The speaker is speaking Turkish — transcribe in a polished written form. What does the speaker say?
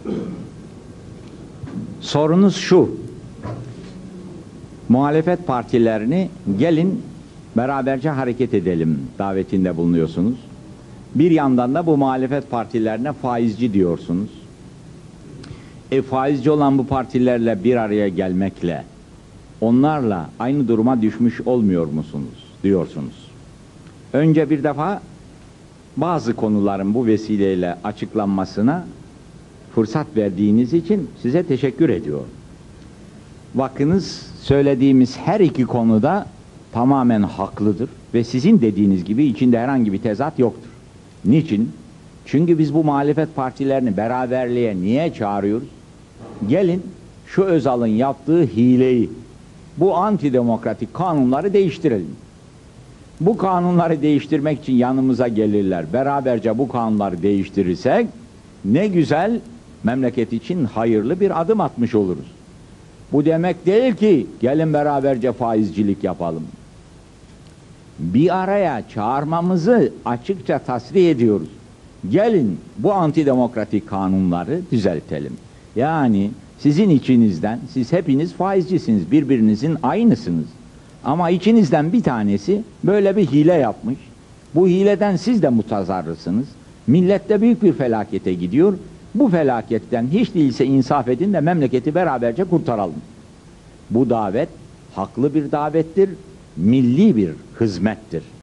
Sorunuz şu: muhalefet partilerini gelin beraberce hareket edelim davetinde bulunuyorsunuz. Bir yandan da bu muhalefet partilerine faizci diyorsunuz. Faizci olan bu partilerle bir araya gelmekle onlarla aynı duruma düşmüş olmuyor musunuz diyorsunuz. Önce bir defa bazı konuların bu vesileyle açıklanmasına fırsat verdiğiniz için size teşekkür ediyorum. Bakınız, söylediğimiz her iki konuda tamamen haklıdır ve sizin dediğiniz gibi içinde herhangi bir tezat yoktur. Niçin? Çünkü biz bu muhalefet partilerini beraberliğe niye çağırıyoruz? Gelin şu Özal'ın yaptığı hileyi, bu antidemokratik kanunları değiştirelim. Bu kanunları değiştirmek için yanımıza gelirler. Beraberce bu kanunları değiştirirsek ne güzel, memleket için hayırlı bir adım atmış oluruz. Bu demek değil ki gelin beraberce faizcilik yapalım. Bir araya çağırmamızı açıkça tasrih ediyoruz. Gelin bu antidemokratik kanunları düzeltelim. Yani sizin içinizden, siz hepiniz faizcisiniz, birbirinizin aynısınız. Ama içinizden bir tanesi böyle bir hile yapmış. Bu hileden siz de mutazarrısınız. Millet de büyük bir felakete gidiyor. Bu felaketten hiç değilse insaf edin de memleketi beraberce kurtaralım. Bu davet haklı bir davettir, milli bir hizmettir.